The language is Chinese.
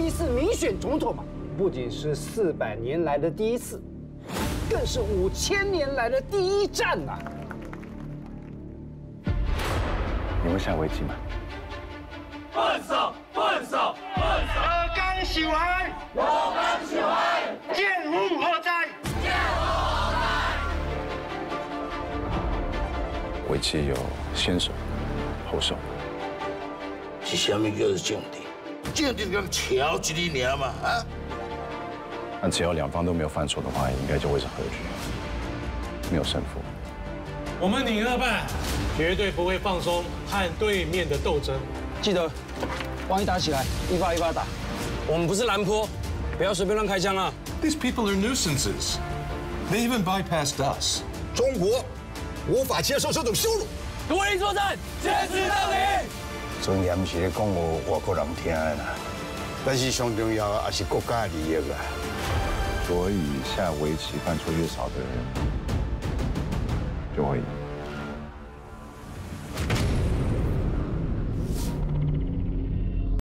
次民选总统嘛，不仅是400年来的第一次，更是5000年来的第一战呐！ 你会下围棋吗？ 分手，分手，分手！ 我刚喜欢， 我刚喜欢， 剑无何在？ 剑无何在？ 围棋有先手、后手。 是什么叫做政治？政治跟桥一哩尔嘛啊！ 那只要两方都没有犯错的话，应该就会是和局，没有胜负。 我们拟2败，绝对不会放松和对面的斗争。 记得，万一打起来，一发一发打。 我们不是蓝坡，不要随便乱开枪啊 These people are nuisances. They even bypassed us. 中国无法接受这种羞辱。 独立作战，坚持到底。 尊严是咧讲外国人听的啦，但是上重要的还是国家利益啊。 所以下围棋犯错越少的人就会赢。